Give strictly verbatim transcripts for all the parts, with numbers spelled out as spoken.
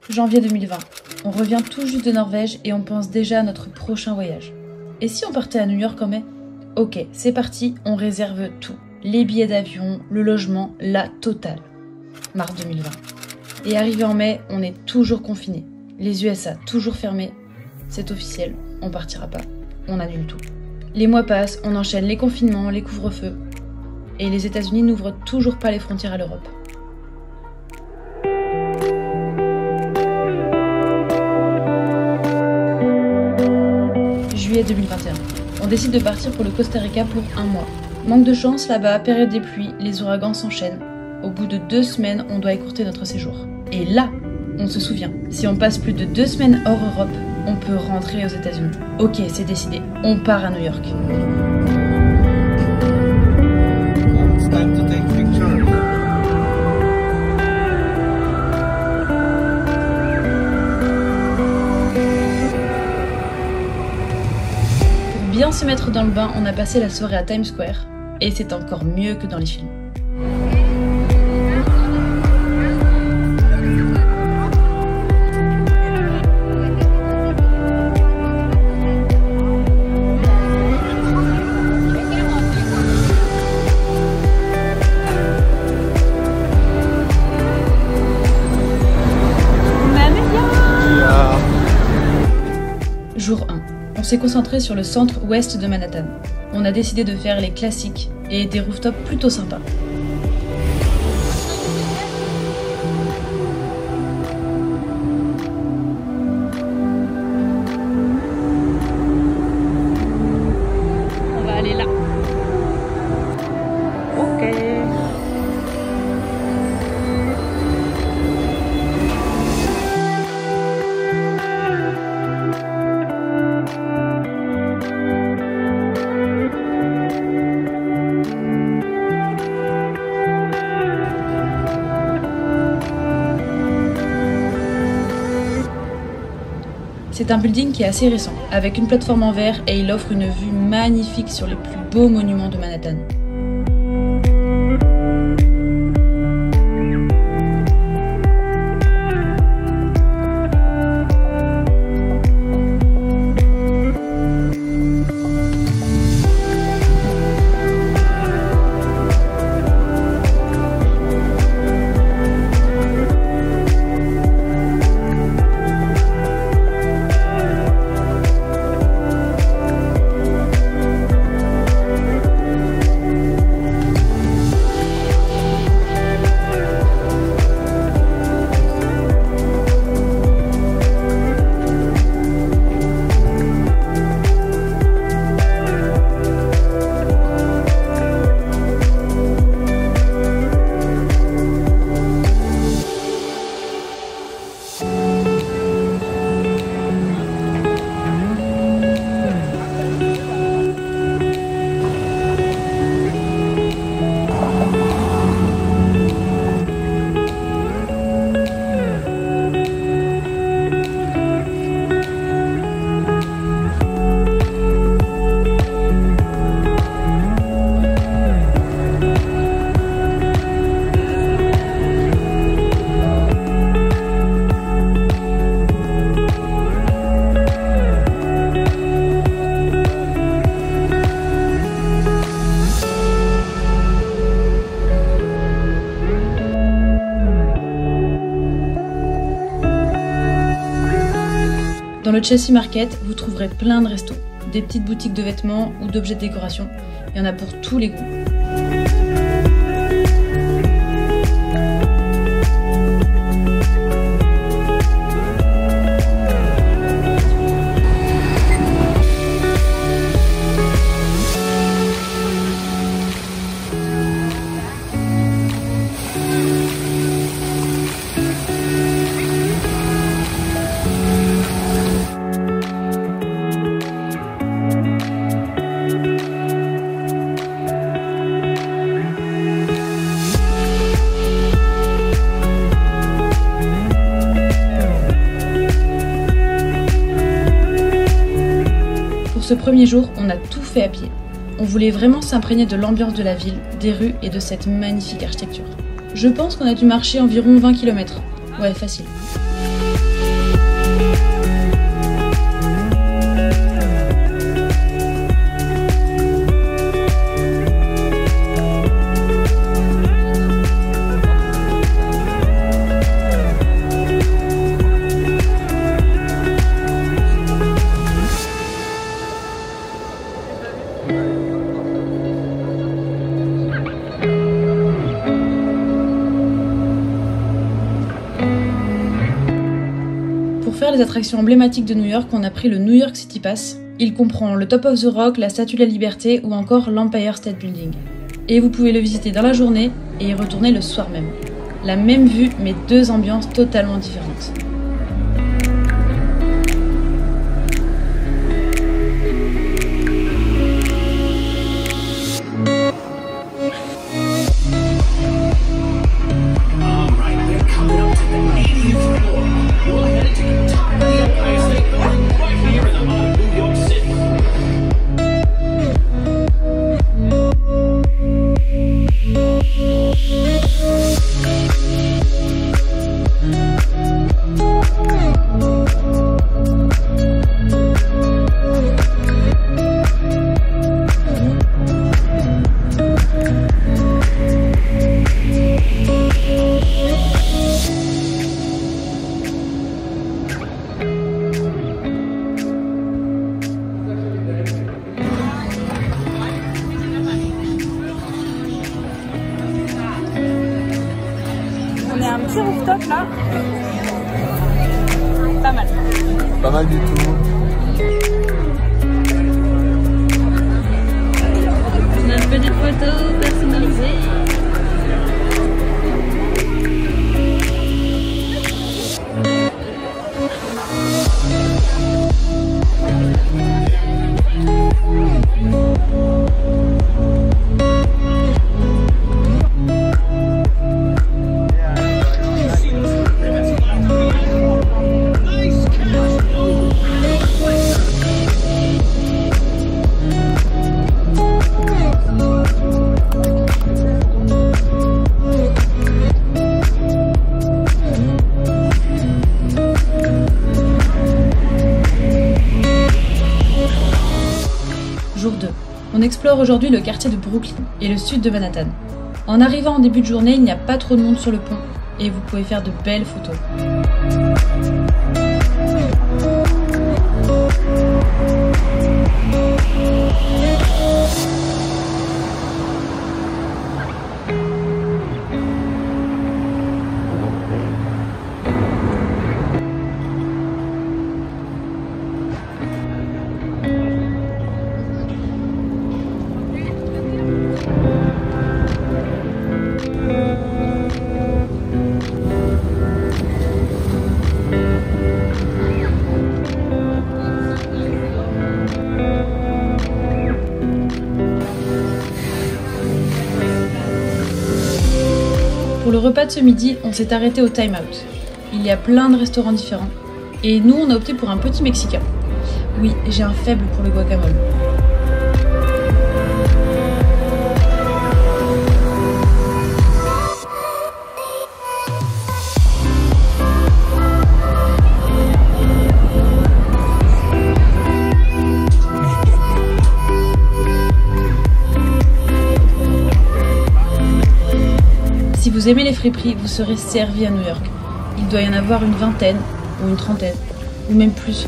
janvier deux mille vingt. On revient tout juste de Norvège et on pense déjà à notre prochain voyage. Et si on partait à New York en mai? Ok, c'est parti, on réserve tout. Les billets d'avion, le logement, la totale. Mars deux mille vingt. Et arrivé en mai, on est toujours confiné. Les U S A toujours fermés. C'est officiel, on partira pas. On annule tout. Les mois passent, on enchaîne les confinements, les couvre-feux. Et les États-Unis n'ouvrent toujours pas les frontières à l'Europe. Juillet deux mille vingt et un. On décide de partir pour le Costa Rica pour un mois. Manque de chance là-bas, période des pluies, les ouragans s'enchaînent. Au bout de deux semaines, on doit écourter notre séjour. Et là, on se souvient, si on passe plus de deux semaines hors Europe, on peut rentrer aux États-Unis. Ok, c'est décidé, on part à New York. It's time to take pictures. Pour bien se mettre dans le bain, on a passé la soirée à Times Square. Et c'est encore mieux que dans les films. Jour un. On s'est concentré sur le centre-ouest de Manhattan. On a décidé de faire les classiques et des rooftops plutôt sympas. On va aller là. Ok. C'est un building qui est assez récent, avec une plateforme en verre et il offre une vue magnifique sur les plus beaux monuments de Manhattan. Dans le Chelsea Market, vous trouverez plein de restos, des petites boutiques de vêtements ou d'objets de décoration. Il y en a pour tous les goûts. Ce premier jour, on a tout fait à pied. On voulait vraiment s'imprégner de l'ambiance de la ville, des rues et de cette magnifique architecture. Je pense qu'on a dû marcher environ vingt kilomètres. Ouais, facile. faire les attractions emblématiques de New York, on a pris le New York City Pass. Il comprend le Top of the Rock, la Statue de la Liberté ou encore l'Empire State Building. Et vous pouvez le visiter dans la journée et y retourner le soir même. La même vue, mais deux ambiances totalement différentes. On est à un petit rooftop là. Pas mal. Pas mal du tout. Notre petite photo personnalisée. Jour deux. On explore aujourd'hui le quartier de Brooklyn et le sud de Manhattan. En arrivant en début de journée, il n'y a pas trop de monde sur le pont et vous pouvez faire de belles photos. Pour le repas de ce midi, on s'est arrêté au Time Out. Il y a plein de restaurants différents. Et nous, on a opté pour un petit mexicain. Oui, j'ai un faible pour le guacamole. Si vous aimez les friperies, vous serez servi à New York. Il doit y en avoir une vingtaine, ou une trentaine, ou même plus.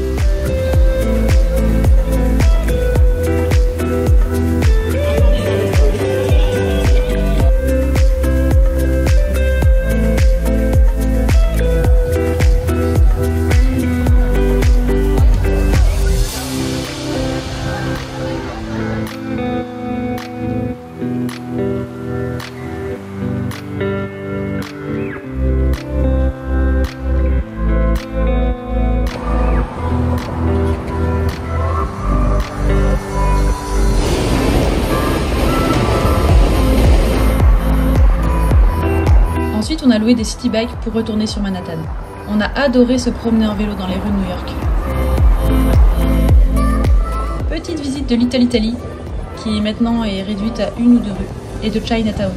Ensuite, on a loué des city bikes pour retourner sur Manhattan. On a adoré se promener en vélo dans les rues de New York. Petite visite de Little Italy, qui maintenant est réduite à une ou deux rues, et de Chinatown.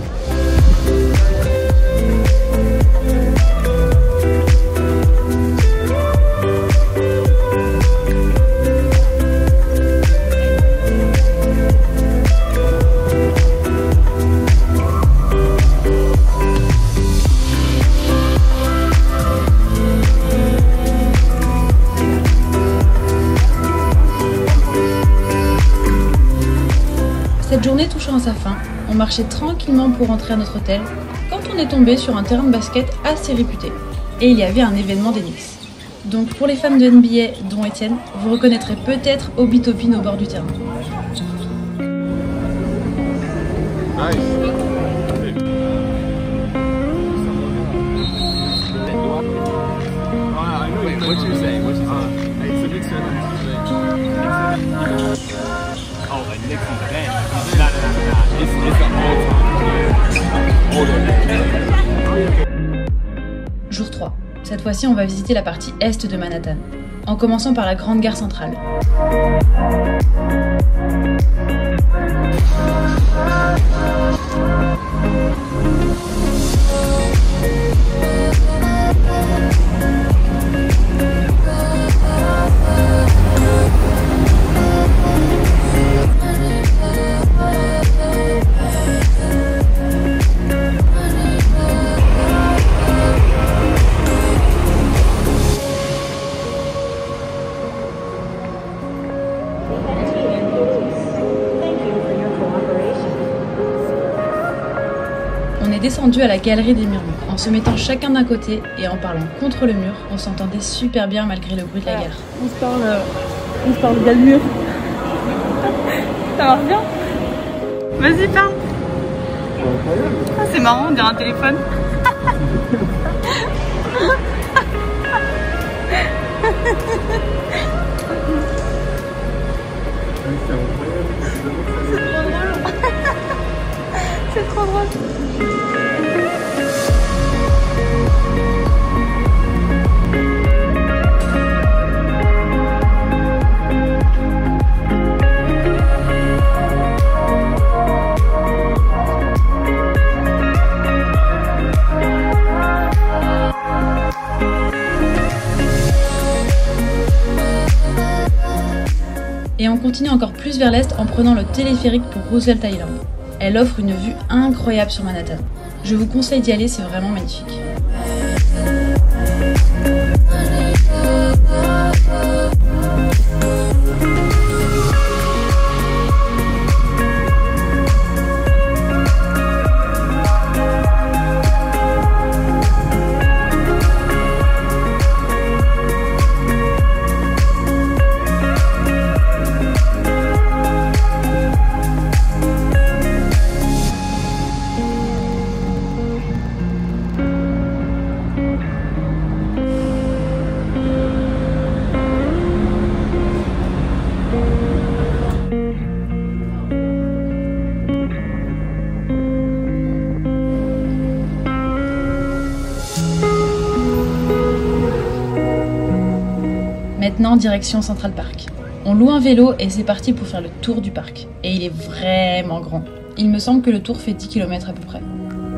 Cette journée touchant à sa fin, on marchait tranquillement pour rentrer à notre hôtel quand on est tombé sur un terrain de basket assez réputé. Et il y avait un événement des Knicks. Donc pour les fans de N B A, dont Étienne, vous reconnaîtrez peut-être Obi Toppin au bord du terrain. Nice. Wait, what you say? What you say? Uh, it's a mixer than Oh, like Nixie's band. It's not a It's it's an old time. Older. Jour trois. Cette fois-ci, on va visiter la partie est de Manhattan, en commençant par la grande gare centrale. On est descendu à la galerie des murmures, en se mettant chacun d'un côté et en parlant contre le mur, on s'entendait super bien malgré le bruit de la gare. On se parle, on se parle via le mur. Ça marche bien. Vas-y, parle. Ah, c'est marrant, on dirait un téléphone. C'est trop drôle. Et on continue encore plus vers l'est en prenant le téléphérique pour Roosevelt Island. Elle offre une vue incroyable sur Manhattan. Je vous conseille d'y aller, c'est vraiment magnifique. Maintenant, direction Central Park. On loue un vélo et c'est parti pour faire le tour du parc. Et il est vraiment grand. Il me semble que le tour fait dix kilomètres à peu près.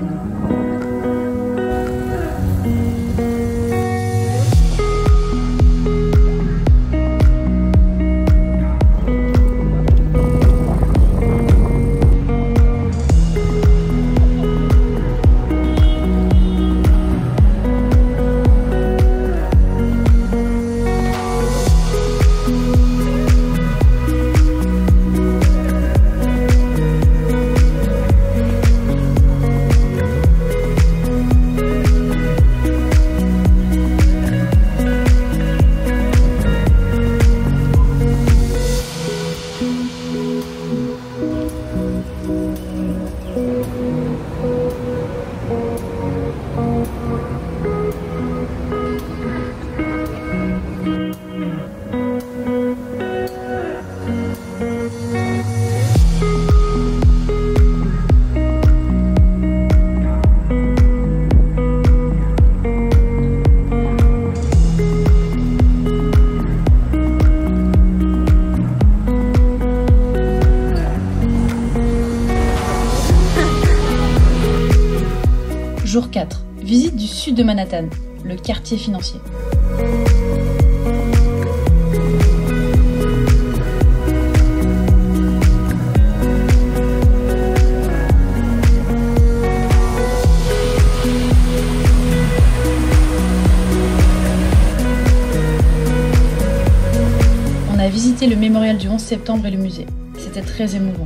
Jour quatre. Visite du sud de Manhattan, le quartier financier. On a visité le mémorial du onze septembre et le musée. C'était très émouvant.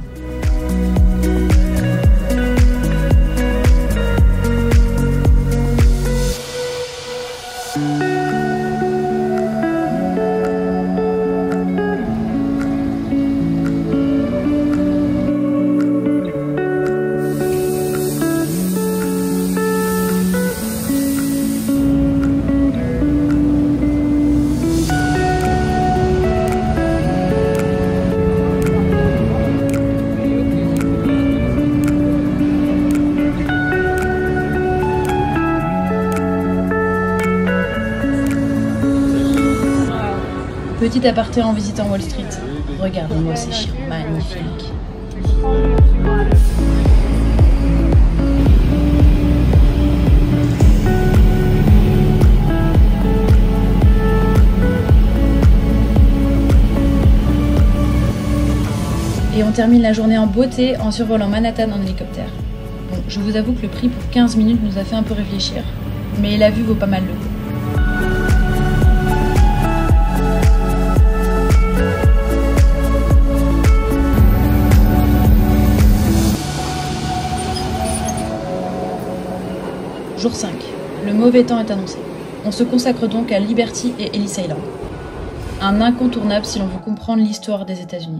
Petit aparté en visitant Wall Street. Regardez-moi ces chiens magnifiques. Et on termine la journée en beauté en survolant Manhattan en hélicoptère. Bon, je vous avoue que le prix pour quinze minutes nous a fait un peu réfléchir, mais la vue vaut pas mal le coup. Jour cinq. Le mauvais temps est annoncé. On se consacre donc à Liberty et Ellis Island. Un incontournable si l'on veut comprendre l'histoire des États-Unis.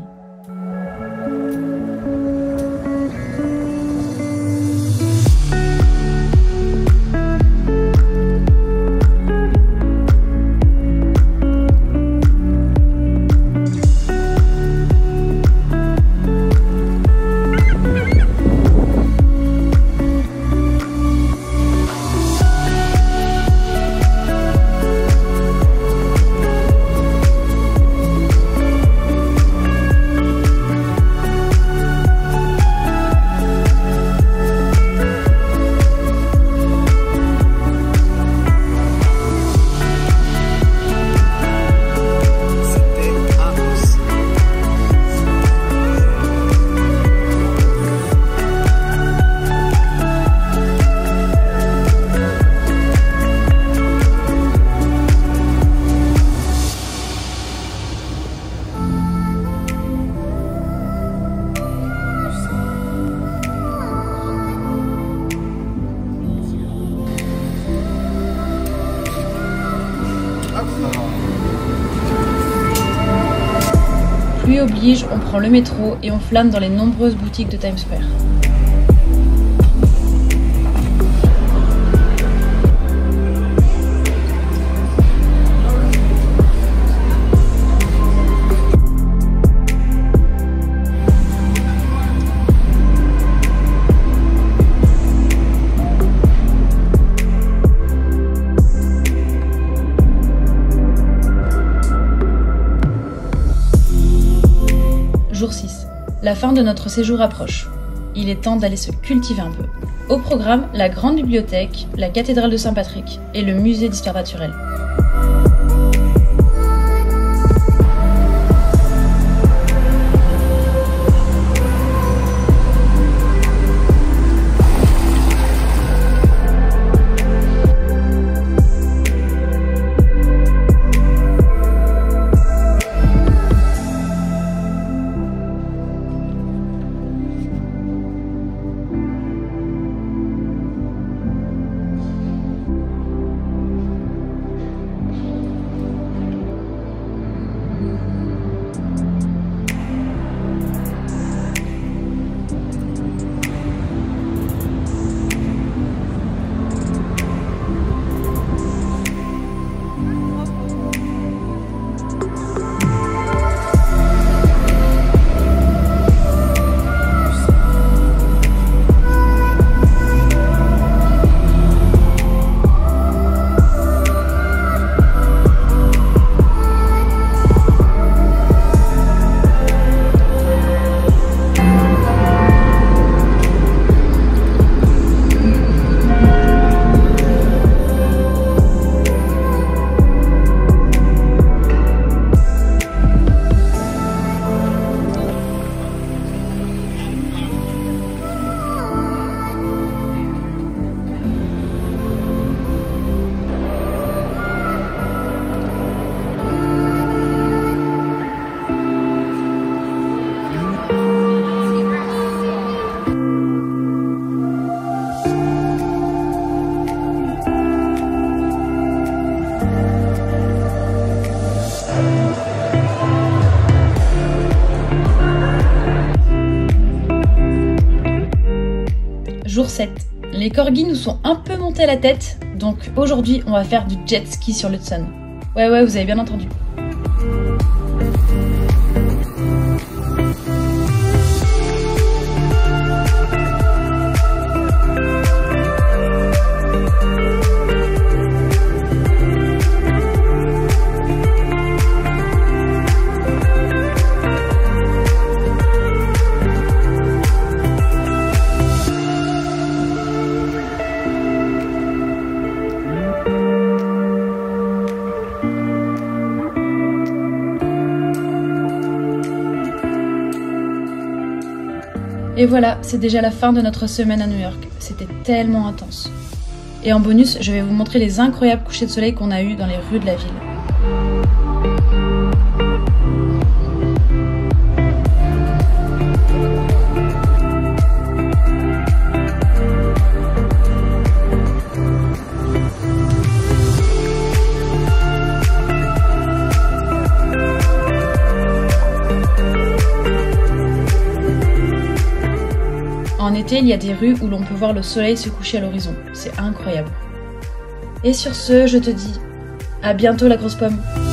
Pluie oblige, on prend le métro et on flâne dans les nombreuses boutiques de Times Square. Jour six. La fin de notre séjour approche. Il est temps d'aller se cultiver un peu. Au programme, la grande bibliothèque, la cathédrale de Saint-Patrick et le musée d'histoire naturelle. Jour sept. Les corgis nous sont un peu montés à la tête, donc aujourd'hui on va faire du jet ski sur l'Hudson. Ouais ouais, vous avez bien entendu. Et voilà, c'est déjà la fin de notre semaine à New York. C'était tellement intense. Et en bonus, je vais vous montrer les incroyables couchers de soleil qu'on a eus dans les rues de la ville. En été, il y a des rues où l'on peut voir le soleil se coucher à l'horizon. C'est incroyable. Et sur ce, je te dis à bientôt la grosse pomme.